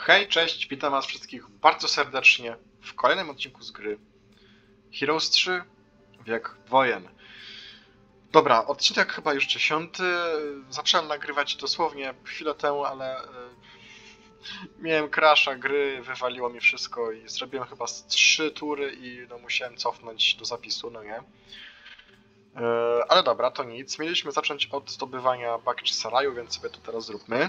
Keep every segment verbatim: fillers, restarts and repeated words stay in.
Hej, cześć, witam was wszystkich bardzo serdecznie w kolejnym odcinku z gry Heroes trzy Wiek Wojen. Dobra, odcinek chyba już dziesiąty. Zacząłem nagrywać dosłownie chwilę temu, ale e, miałem crasha gry, wywaliło mi wszystko i zrobiłem chyba z trzy tury i no, musiałem cofnąć do zapisu, no nie? E, ale dobra, to nic. Mieliśmy zacząć od zdobywania Bakczy Saraju, więc sobie to teraz zróbmy.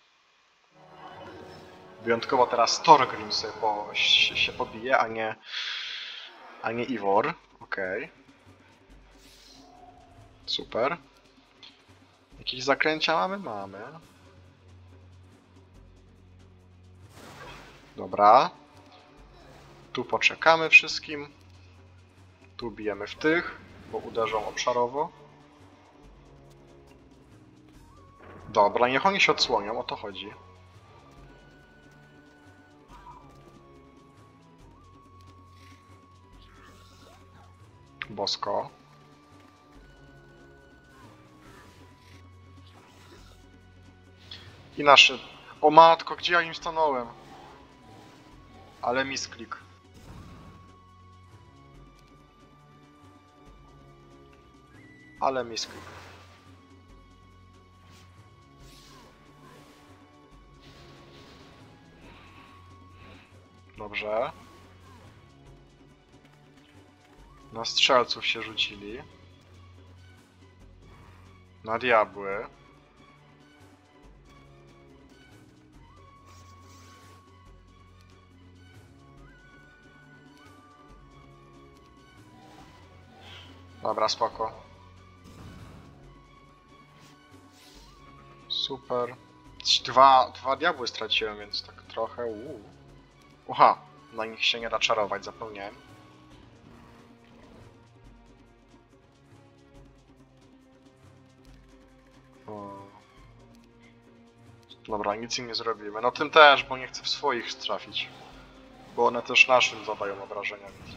Wyjątkowo teraz Thorgrim sobie po, się, się pobije, a nie, a nie Ivor. Okej. Okay. Super. Jakieś zakręcia mamy? Mamy. Dobra. Tu poczekamy wszystkim. Tu bijemy w tych, bo uderzą obszarowo. Dobra, niech oni się odsłonią, o to chodzi. Bosko. I nasze... O matko, gdzie ja im stanąłem? Ale misklik. Ale misklik. Dobrze. Na strzelców się rzucili. Na diabły. Dobra, spoko. Super. Dwa, dwa diabły straciłem, więc tak trochę... Uu. Uha, na nich się nie da czarować, zapomniałem. O. Dobra, nic im nie zrobimy. No tym też, bo nie chcę w swoich trafić. Bo one też naszym zadają obrażenia, więc...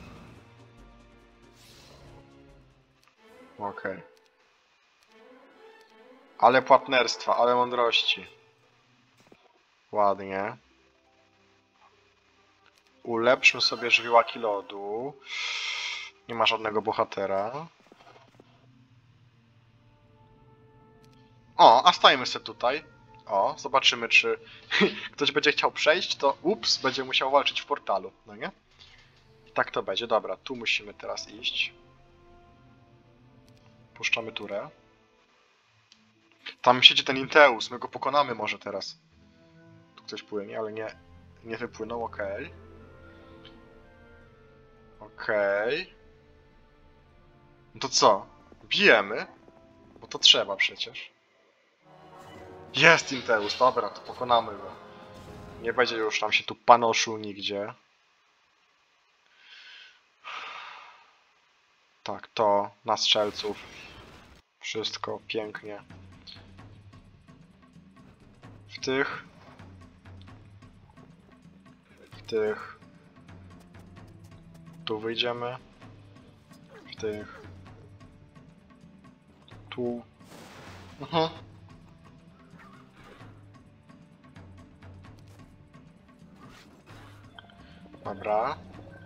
Okej. Okay. Ale płatnerstwa, ale mądrości. Ładnie. Ulepszmy sobie żywiołaki lodu. Nie ma żadnego bohatera. O, a stajemy sobie tutaj. O, zobaczymy, czy ktoś będzie chciał przejść, to ups, będzie musiał walczyć w portalu, no nie? I tak to będzie. Dobra, tu musimy teraz iść. Puszczamy turę. Tam siedzi ten Inteus, my go pokonamy może teraz. Tu ktoś płynie, ale nie, nie wypłynął, okej. Okay. Okej. Okay. No to co? Bijemy? Bo to trzeba przecież. Jest Inteus, dobra, to pokonamy go. Nie będzie już tam się tu panoszył nigdzie. Tak, to na strzelców. Wszystko pięknie. W tych. W tych. Tu wyjdziemy. W tych. Tu. Mhm. Dobra.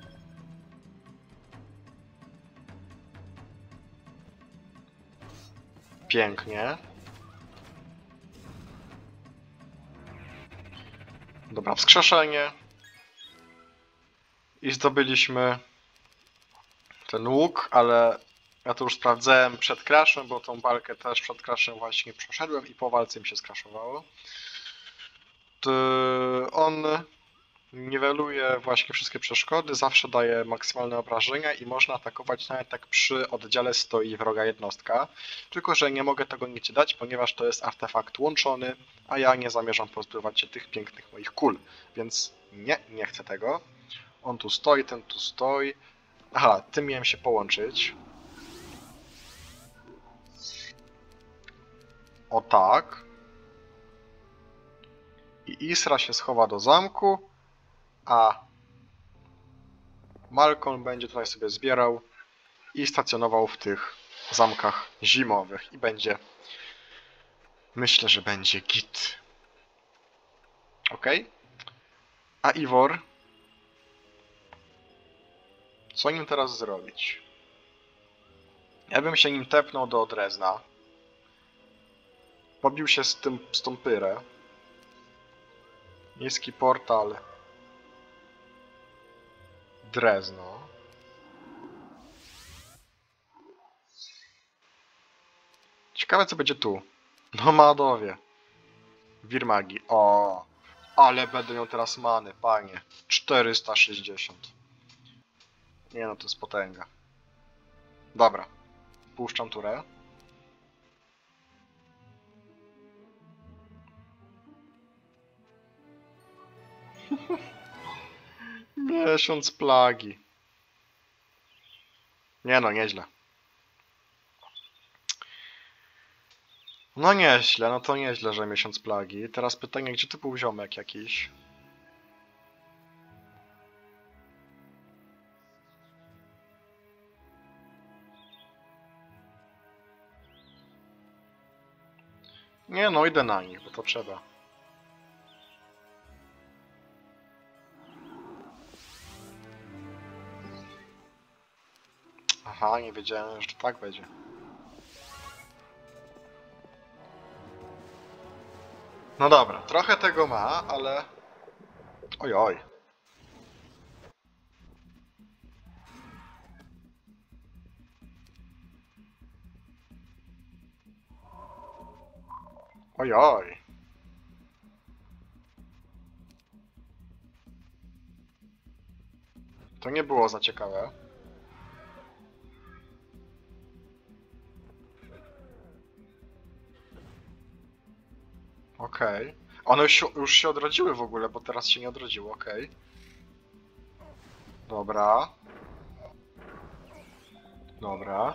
Pięknie. Dobra, wskrzeszenie. I zdobyliśmy ten łuk, ale ja to już sprawdzałem przed crashem, bo tą walkę też przed crashem właśnie przeszedłem i po walce mi się skraszowało. To on niweluje właśnie wszystkie przeszkody, zawsze daje maksymalne obrażenia i można atakować nawet jak przy oddziale stoi wroga jednostka. Tylko że nie mogę tego nigdzie dać, ponieważ to jest artefakt łączony, a ja nie zamierzam pozbywać się tych pięknych moich kul. Więc nie, nie chcę tego. On tu stoi, ten tu stoi. Aha, tym miałem się połączyć. O tak. I Isra się schowa do zamku, a Malcolm będzie tutaj sobie zbierał i stacjonował w tych zamkach zimowych i będzie... Myślę, że będzie git. Ok? A Iwor? Co nim teraz zrobić? Ja bym się nim tepnął do Drezna. Pobił się z tym z tą pyrę. Niski portal. Drezno. Ciekawe co będzie tu. Nomadowie. Wirmagi. O, ale będę miał teraz many, panie. czterysta sześćdziesiąt. Nie no, to jest potęga. Dobra. Puszczam turę. Miesiąc plagi. Nie no, nieźle. No nieźle, no to nieźle, że miesiąc plagi. Teraz pytanie, gdzie tu był ziomek jakiś? Nie no, idę na nich, bo to trzeba. Aha, nie wiedziałem, że to tak będzie. No dobra, trochę tego ma, ale... Oj, oj. Oj, oj. To nie było za ciekawe. Okej. Okay. One już, już się odrodziły w ogóle, bo teraz się nie odrodziło, okej. Okay. Dobra. Dobra.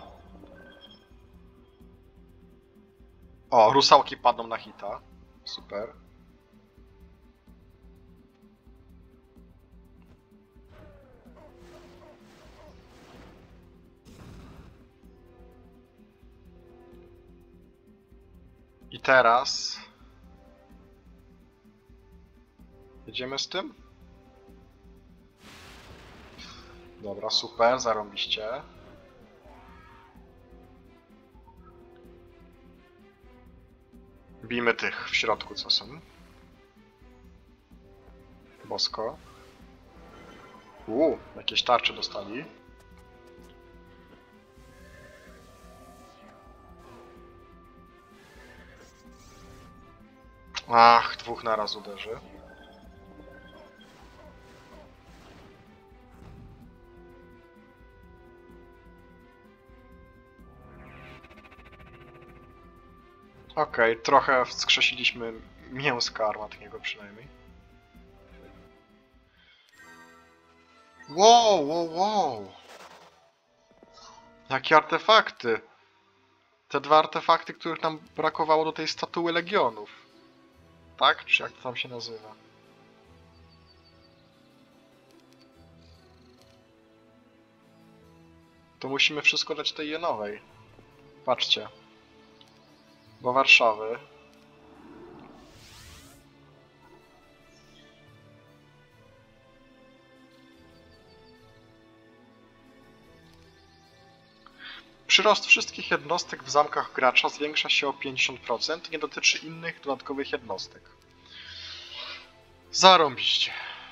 O, rusałki padną na hita. Super. I teraz... Jedziemy z tym? Dobra, super, zarąbiście. Bijmy tych w środku, co są. Bosko. Uuu, jakieś tarcze dostali. Ach, dwóch naraz uderzy. Okej, okay, trochę wskrzesiliśmy mięska armatniego przynajmniej. Wow, wow, wow! Jakie artefakty! Te dwa artefakty, których nam brakowało do tej statuły legionów. Tak? Czy jak to tam się nazywa? To musimy wszystko dać tej jenowej. Patrzcie. Do Warszawy. Przyrost wszystkich jednostek w zamkach gracza zwiększa się o pięćdziesiąt procent, nie dotyczy innych dodatkowych jednostek. Zarąbiście.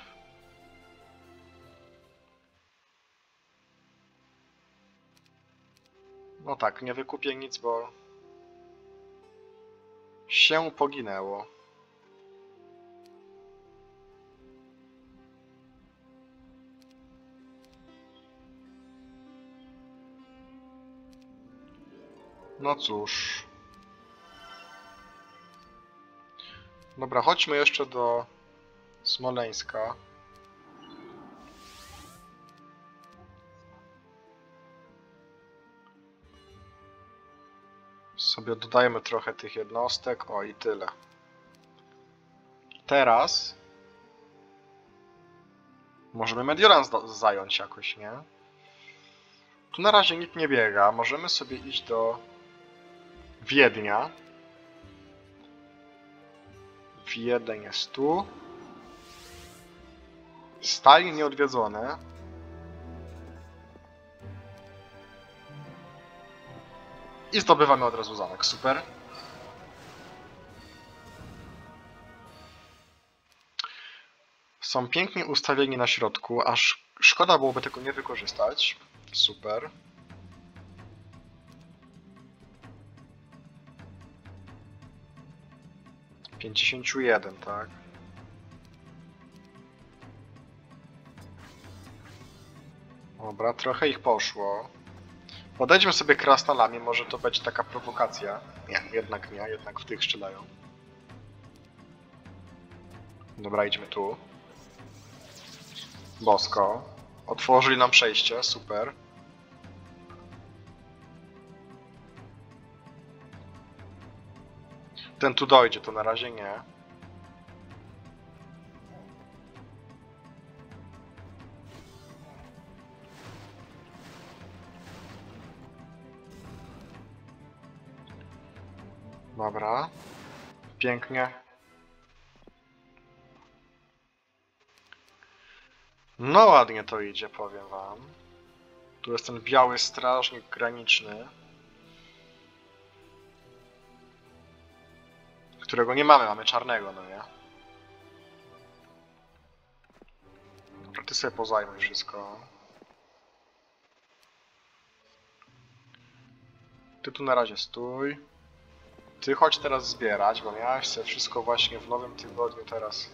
No tak, nie wykupię nic, bo się poginęło. No cóż. Dobra, chodźmy jeszcze do Smoleńska. Sobie dodajmy trochę tych jednostek. O, i tyle. Teraz możemy Mediolan zająć jakoś, nie? Tu na razie nikt nie biega. Możemy sobie iść do Wiednia. Wiedeń jest tu. Stajnie nieodwiedzone. I zdobywamy od razu zamek, super. Są pięknie ustawieni na środku, aż szkoda byłoby tego nie wykorzystać. Super. pięćdziesiąt jeden, tak. Dobra, trochę ich poszło. Podejdźmy sobie krasnalami, może to będzie taka prowokacja. Nie, jednak nie, jednak w tych strzelają. Dobra, idźmy tu. Bosko. Otworzyli nam przejście, super. Ten tu dojdzie, to na razie nie. Dobra. Pięknie. No ładnie to idzie, powiem wam. Tu jest ten biały strażnik graniczny. Którego nie mamy, mamy czarnego, no nie? Dobra, ty sobie pozajmuj wszystko. Ty tu na razie stój. Ty chodź teraz zbierać, bo miałeś sobie wszystko właśnie w nowym tygodniu teraz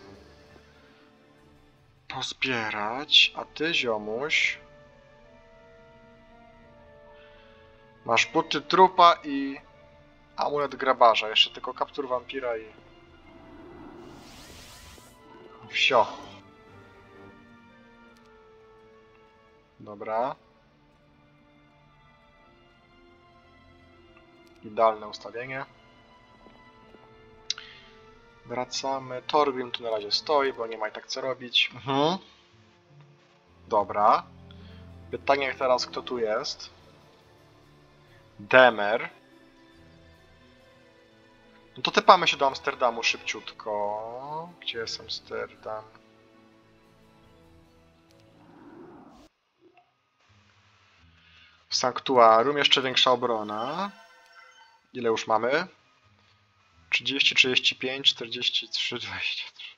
pozbierać. A ty, ziomuś, masz buty trupa i amulet grabarza. Jeszcze tylko kaptur wampira i... Wsio. Dobra. Idealne ustawienie. Wracamy. Torgrim tu na razie stoi, bo nie ma i tak co robić. Mhm. Dobra. Pytanie teraz, kto tu jest? Demer. No to typamy się do Amsterdamu szybciutko. Gdzie jest Amsterdam? W Sanktuarium jeszcze większa obrona. Ile już mamy? trzydzieści, trzydzieści pięć, czterdzieści trzy, dwadzieścia trzy.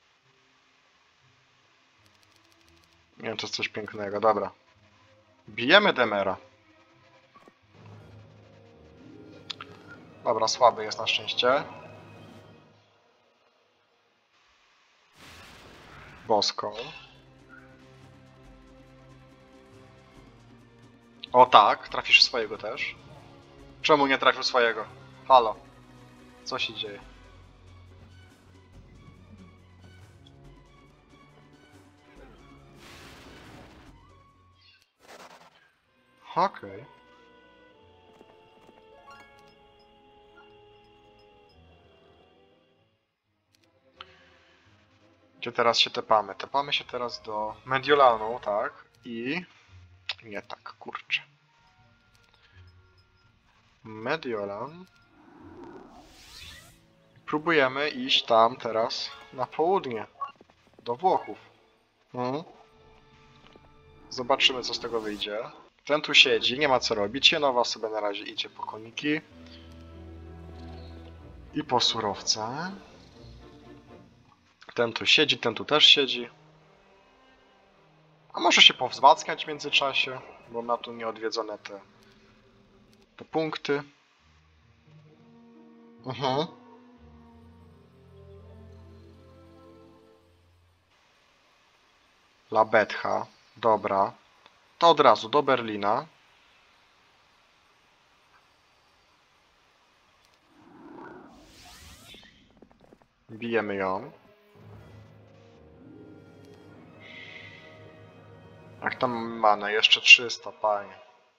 Nie wiem, to jest coś pięknego, dobra. Bijemy Demera. Dobra, słaby jest na szczęście. Boską. O tak, trafisz swojego też. Czemu nie trafił swojego? Halo. Co się dzieje? Okej. Okay. Gdzie teraz się tepamy? Tepamy się teraz do Mediolanu, tak? I... Nie tak, kurczę. Mediolan. Próbujemy iść tam teraz na południe. Do Włochów. Hmm. Zobaczymy, co z tego wyjdzie. Ten tu siedzi, nie ma co robić. Jenowa sobie na razie idzie po koniki. I po surowce. Ten tu siedzi, ten tu też siedzi. A może się powzmacniać w międzyczasie, bo ma tu nieodwiedzone te, te punkty. Mhm. La Betcha. Dobra. To od razu do Berlina. Bijemy ją. Jak tam manę? Jeszcze trzysta, panie.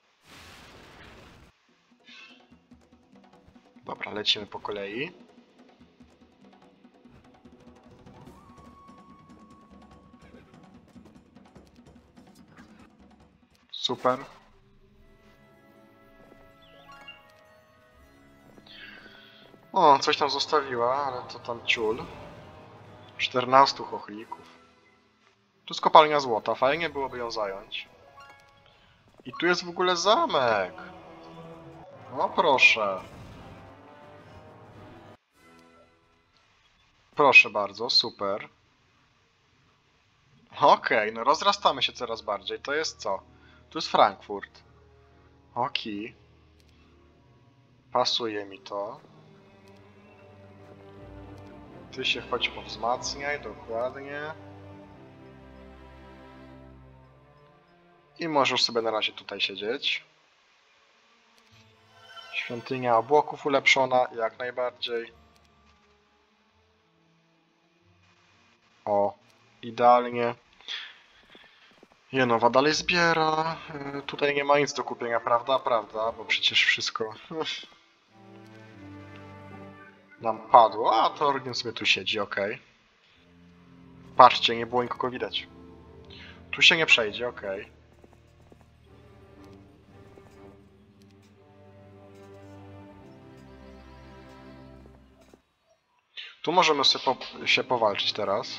Dobra, lecimy po kolei. Super. O, coś tam zostawiła, ale to tam ciul. czternastu chochlików. Tu jest kopalnia złota, fajnie byłoby ją zająć. I tu jest w ogóle zamek. No proszę. Proszę bardzo, super. Okej, okay, no rozrastamy się coraz bardziej. To jest co? Tu jest Frankfurt. Okej. Okay. Pasuje mi to. Ty się chodź powzmacniaj, dokładnie. I możesz sobie na razie tutaj siedzieć. Świątynia obłoków ulepszona, jak najbardziej. O, idealnie. Jenowa dalej zbiera. Tutaj nie ma nic do kupienia, prawda? Prawda, bo przecież wszystko nam padło. A, to Orgien sobie tu siedzi, ok. Patrzcie, nie było nikogo widać. Tu się nie przejdzie, ok. Tu możemy sobie po się powalczyć teraz.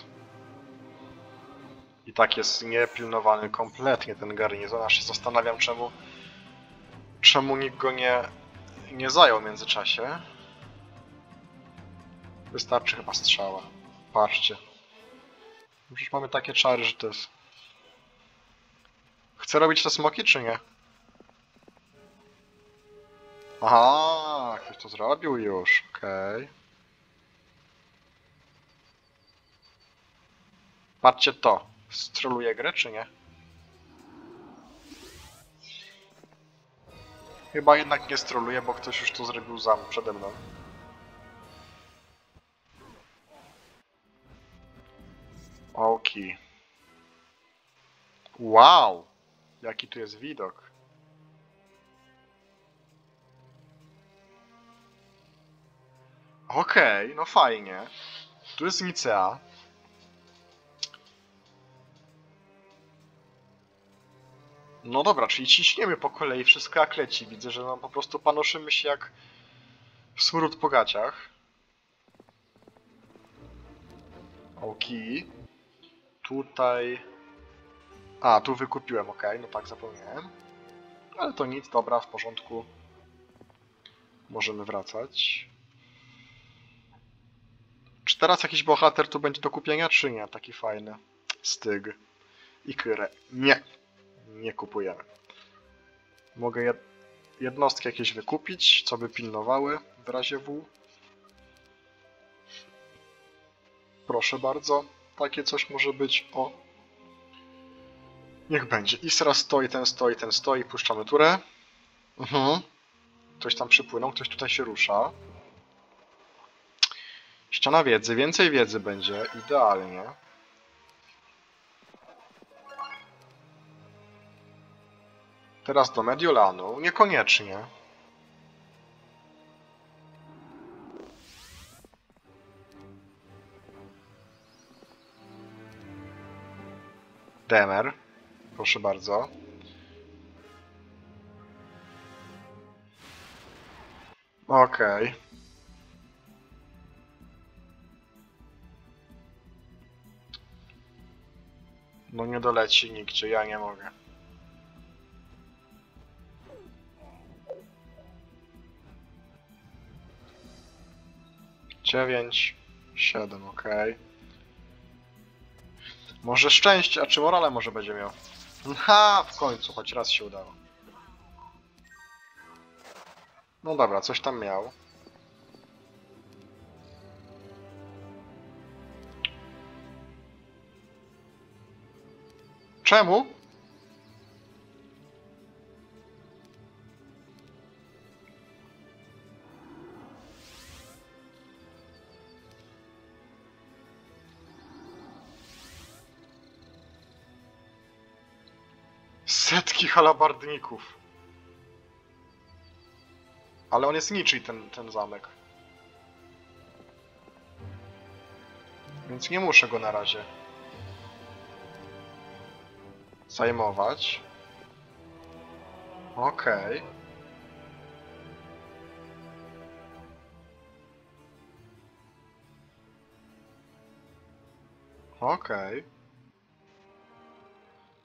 I tak jest niepilnowany kompletnie ten garnizon, aż się zastanawiam, czemu czemu nikt go nie, nie zajął w międzyczasie. Wystarczy chyba strzała. Patrzcie. Przecież mamy takie czary, że to jest... Chcę robić te smoki, czy nie? Aha, ktoś to zrobił już, okej. Okay. Patrzcie to. Stroluje grę, czy nie? Chyba jednak nie stroluje, bo ktoś już to zrobił za przede mną. Okej. Wow! Jaki tu jest widok. Okej, okay, no fajnie. Tu jest Nicea. No dobra, czyli ciśniemy po kolei wszystko jak leci. Widzę, że no po prostu panoszymy się jak smród po gaciach. Okej. Tutaj... A, tu wykupiłem, ok, no tak, zapomniałem. Ale to nic, dobra, w porządku. Możemy wracać. Czy teraz jakiś bohater tu będzie do kupienia, czy nie? Taki fajny. Styg. I Kyrę. Nie. Nie kupujemy. Mogę jed jednostki jakieś wykupić, co by pilnowały w razie W. Proszę bardzo. Takie coś może być. O. Niech będzie. Isra stoi, ten stoi, ten stoi. Puszczamy turę. Mhm. Ktoś tam przypłynął, ktoś tutaj się rusza. Ściana wiedzy. Więcej wiedzy będzie. Idealnie. Teraz do Mediolanu. Niekoniecznie. Demer. Proszę bardzo. Okej. Okay. No nie doleci nigdzie, ja nie mogę. Dziewięć, siedem, okej. Okay. Może szczęście, a czy morale może będzie miał? Ha, w końcu, choć raz się udało. No dobra, coś tam miał. Czemu? Setki halabardników. Ale on jest niczyj, ten, ten zamek. Więc nie muszę go na razie zajmować. Okej. Okay. Okej. Okay.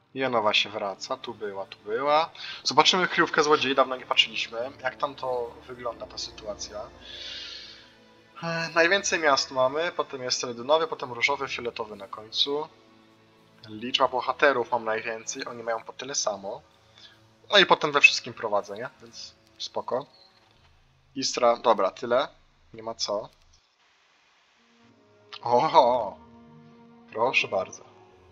Janowa się wraca, tu była, tu była. Zobaczymy kryjówkę złodziei, dawno nie patrzyliśmy. Jak tam to wygląda, ta sytuacja. E, najwięcej miast mamy, potem jest sredynowy, potem różowy, fioletowy na końcu. Liczba bohaterów mam najwięcej, oni mają po tyle samo. No i potem we wszystkim prowadzę, nie? Więc spoko. Istra, dobra, tyle. Nie ma co. Oho! Proszę bardzo.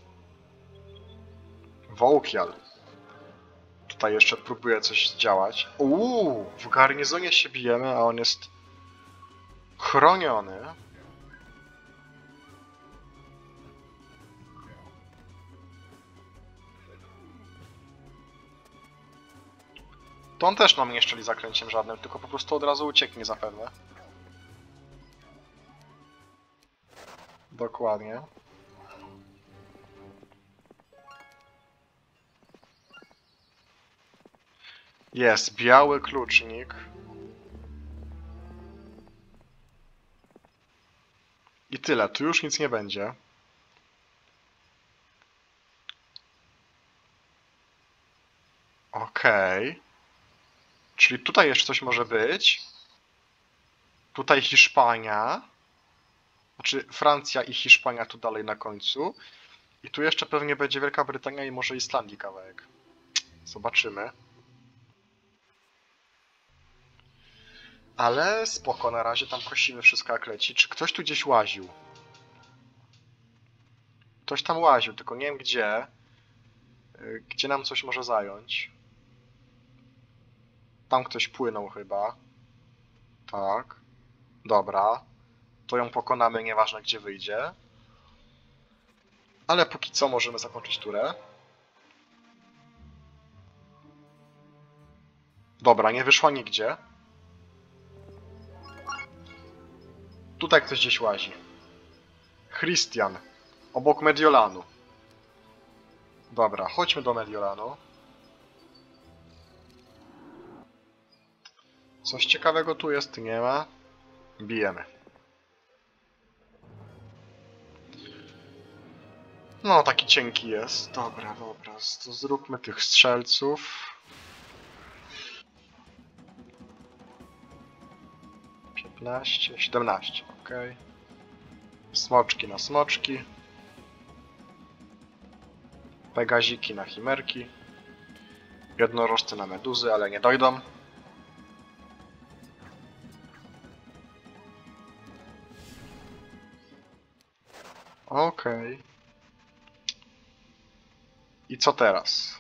Wołkial. Tutaj jeszcze próbuje coś działać. Uuu, w garnizonie się bijemy, a on jest chroniony. To on też nam nie szczeli zakręciem żadnym, tylko po prostu od razu ucieknie zapewne. Dokładnie. Jest biały klucznik. I tyle, tu już nic nie będzie. Okej. Okay. Czyli tutaj jeszcze coś może być. Tutaj Hiszpania. Znaczy Francja i Hiszpania tu dalej na końcu. I tu jeszcze pewnie będzie Wielka Brytania i może Islandii kawałek. Zobaczymy. Ale spoko, na razie tam kosimy wszystko jak leci. Czy ktoś tu gdzieś łaził? Ktoś tam łaził, tylko nie wiem gdzie. Gdzie nam coś może zająć. Tam ktoś płynął chyba. Tak. Dobra. To ją pokonamy, nieważne gdzie wyjdzie. Ale póki co możemy zakończyć turę. Dobra, nie wyszła nigdzie. Tutaj ktoś gdzieś łazi. Christian. Obok Mediolanu. Dobra, chodźmy do Mediolanu. Coś ciekawego tu jest? Nie ma. Bijemy. No, taki cienki jest. Dobra, dobra. To zróbmy tych strzelców. piętnaście, siedemnaście, ok. Smoczki na smoczki. Pegaziki na chimerki. Jednorożce na meduzy, ale nie dojdą. Okej. Okay. I co teraz?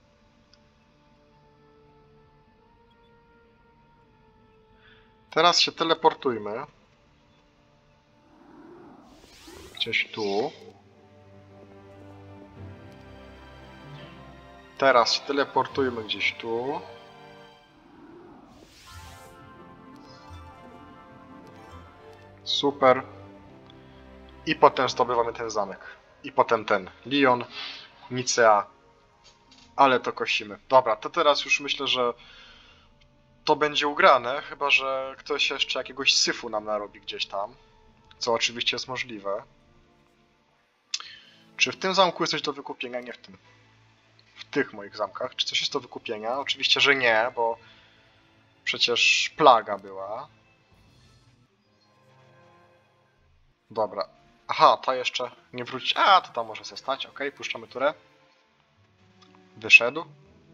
Teraz się teleportujmy. Gdzieś tu. Teraz się teleportujmy gdzieś tu. Super. I potem zdobywamy ten zamek. I potem ten Lyon, Nicea. Ale to kosimy. Dobra, to teraz już myślę, że to będzie ugrane, chyba że ktoś jeszcze jakiegoś syfu nam narobi gdzieś tam. Co oczywiście jest możliwe. Czy w tym zamku jest coś do wykupienia? Nie w tym. W tych moich zamkach. Czy coś jest do wykupienia? Oczywiście, że nie, bo przecież plaga była. Dobra. Aha, ta jeszcze nie wróci. A, to tam może się stać. Ok, puszczamy turę. Wyszedł.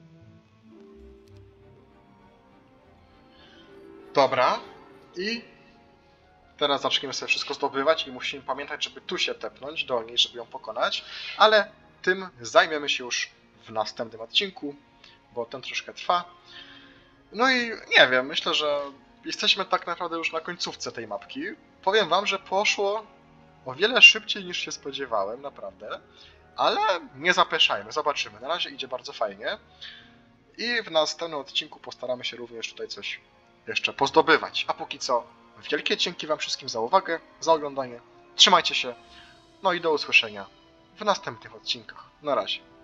Dobra. I teraz zaczniemy sobie wszystko zdobywać i musimy pamiętać, żeby tu się tepnąć do niej, żeby ją pokonać. Ale tym zajmiemy się już w następnym odcinku, bo ten troszkę trwa. No i nie wiem, myślę, że jesteśmy tak naprawdę już na końcówce tej mapki. Powiem wam, że poszło o wiele szybciej niż się spodziewałem, naprawdę. Ale nie zapeszajmy, zobaczymy. Na razie idzie bardzo fajnie. I w następnym odcinku postaramy się również tutaj coś jeszcze pozdobywać. A póki co, wielkie dzięki wam wszystkim za uwagę, za oglądanie. Trzymajcie się, no i do usłyszenia w następnych odcinkach. Na razie.